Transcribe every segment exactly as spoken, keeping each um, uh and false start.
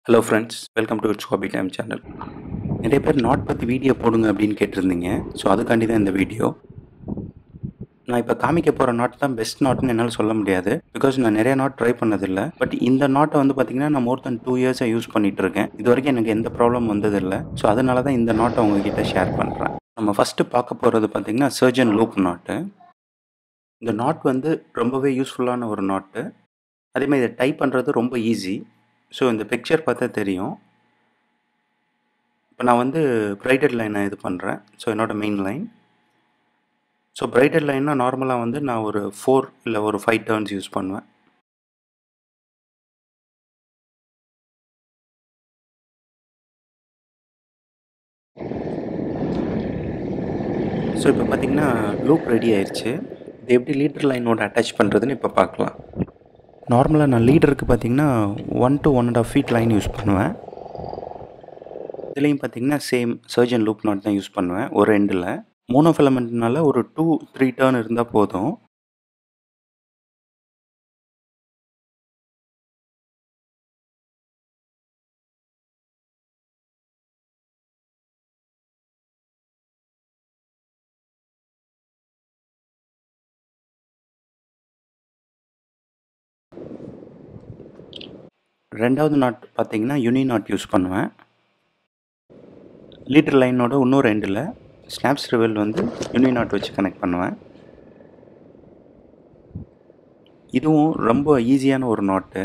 Hello friends, welcome to it's hobby time channel. நிறைய பேர் not பற்றி வீடியோ போடுங்க அப்படின்னு கேட்டிருந்தீங்க. ஸோ அதுக்காண்டி தான் இந்த வீடியோ. நான் இப்போ காமிக்க போகிற நாட் தான் பெஸ்ட் நாட்னு என்னால் சொல்ல முடியாது. பிகாஸ் நான் நிறைய நாட் ட்ரை பண்ணதில்லை. பட் இந்த நாட்டை வந்து பார்த்திங்கன்னா நான் மோர் தென் டூ இயர்ஸாக யூஸ் பண்ணிகிட்டு இருக்கேன். இது வரைக்கும் எனக்கு எந்த ப்ராப்ளம் வந்ததில்லை. ஸோ அதனால தான் இந்த நாட்டை உங்ககிட்ட ஷேர் பண்ணுறேன். நம்ம ஃபஸ்ட்டு பார்க்க போகிறது பார்த்திங்கன்னா சர்ஜன் லூப் நாட்டு. இந்த நாட் வந்து ரொம்பவே யூஸ்ஃபுல்லான ஒரு நாட்டு. அதேமாதிரி இதை டைப் பண்ணுறது ரொம்ப ஈஸி. ஸோ இந்த பிக்சர் பார்த்தா தெரியும். இப்போ நான் வந்து பிரைடட் லைனை இது பண்ணுறேன். ஸோ என்னோடய மெயின் லைன். ஸோ பிரைடட் லைன்னா நார்மலாக வந்து நான் ஒரு ஃபோர் இல்லை ஒரு ஃபைவ் டர்ன்ஸ் யூஸ் பண்ணுவேன். ஸோ இப்போ பார்த்தீங்கன்னா லூப் ரெடி ஆயிடுச்சு. இது எப்படி லீடர் லைனோட அட்டாச் பண்ணுறதுன்னு இப்போ பார்க்கலாம். நார்மலாக நான் லீடருக்கு பார்த்தீங்கன்னா one to one and half feet line use பண்ணுவேன். இதுலேயும் பார்த்தீங்கன்னா சேம் சர்ஜன் லூப் நாட் தான் யூஸ் பண்ணுவேன் ஒரு எண்டில். மோனோ ஃபிலமெண்ட்னால ஒரு டூ த்ரீ டர்ன் இருந்தால் போதும். ரெண்டாவது நாட் பார்த்தீங்கன்னா யூனி நாட் யூஸ் பண்ணுவேன். லீடர் லைனோட இன்னொரு எண்டில் ஸ்னாப்ஸ் ரிவல் வந்து யூனி நாட் வச்சு கனெக்ட் பண்ணுவேன். இதுவும் ரொம்ப ஈஸியான ஒரு நாட்டு.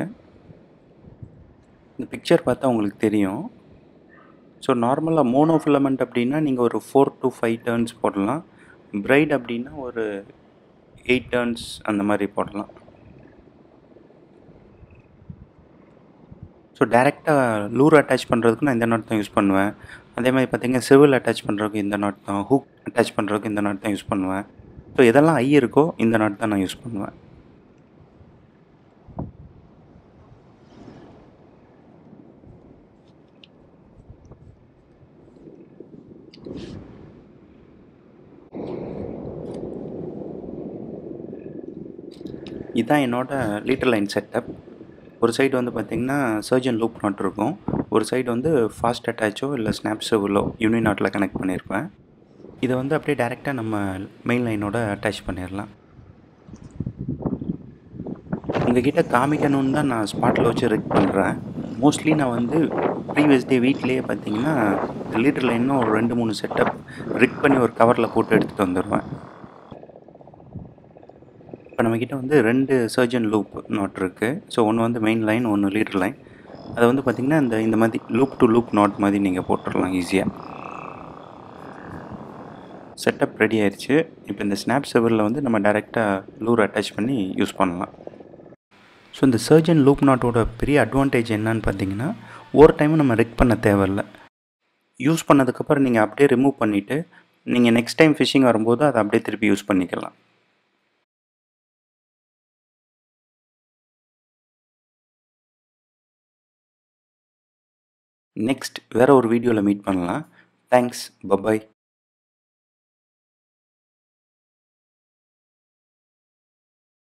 இந்த பிக்சர் பார்த்தா உங்களுக்கு தெரியும். ஸோ நார்மலாக மோனோ ஃபிலமெண்ட் அப்படின்னா நீங்கள் ஒரு ஃபோர் டு ஃபைவ் டர்ன்ஸ் போடலாம். பிரைட் அப்படின்னா ஒரு எயிட் டர்ன்ஸ் அந்த மாதிரி போடலாம். ஸோ டேரெக்டாக லூர் அட்டாச் பண்ணுறதுக்கு நான் இந்த நாட் தான் யூஸ் பண்ணுவேன். அதே மாதிரி பார்த்திங்கன்னா சிவில் அட்டாச் பண்ணுறதுக்கு இந்த நாட் தான், ஹூக் அட்டாச் பண்ணுறதுக்கு இந்த நாட் தான் யூஸ் பண்ணுவேன். ஸோ எதெல்லாம் ஐ இருக்கோ இந்த நாட் தான் நான் யூஸ் பண்ணுவேன். இதுதான் என்னோடய லீடர் லைன் செட்டப். ஒரு சைடு வந்து பார்த்திங்கன்னா சர்ஜன் லூப் நாட் இருக்கும். ஒரு சைடு வந்து ஃபாஸ்ட் அட்டாச்சோ இல்லை ஸ்னாப் சிவிலோ யூனி நாட்டில் கனெக்ட் பண்ணியிருப்பேன். இதை வந்து அப்படியே டேரெக்டாக நம்ம மெயின் லைனோட அட்டாச் பண்ணிடலாம். உங்ககிட்ட காமிக்கணுன்னு தான் நான் ஸ்பாட்டில் வச்சு ரிக் பண்ணுறேன். மோஸ்ட்லி நான் வந்து ப்ரீவியஸ் டே வீட்லேயே பார்த்தீங்கன்னா லீடர் லைனும் ஒரு ரெண்டு மூணு செட்டப் ரிக் பண்ணி ஒரு கவரில் போட்டு எடுத்துகிட்டு வந்துடுவேன். இப்போ நம்மக்கிட்ட வந்து ரெண்டு சர்ஜன் லூப் நாட் இருக்குது. ஸோ ஒன்று வந்து மெயின் லைன், ஒன்று லீடர் லைன். அதை வந்து பார்த்திங்கன்னா இந்த இந்த மாதிரி லூப் டு லூப் நாட் மாதிரி நீங்கள் போட்டுடலாம் ஈஸியாக. செட்டப் ரெடி ஆயிடுச்சு. இப்போ இந்த ஸ்னாப் சிவரில் வந்து நம்ம டேரெக்டாக லூர் அட்டாச் பண்ணி யூஸ் பண்ணலாம். ஸோ இந்த சர்ஜன் லூப் நாட்டோட பெரிய அட்வான்டேஜ் என்னன்னு பார்த்தீங்கன்னா ஒரு டைமும் நம்ம ரிக் பண்ண தேவையில்லை. யூஸ் பண்ணதுக்கப்புறம் நீங்கள் அப்படியே ரிமூவ் பண்ணிவிட்டு நீங்கள் நெக்ஸ்ட் டைம் ஃபிஷிங் வரும்போது அதை அப்படியே திருப்பி யூஸ் பண்ணிக்கலாம். நெக்ஸ்ட் வேறு ஒரு வீடியோவில் மீட் பண்ணலாம். தேங்க்ஸ். பபாய்.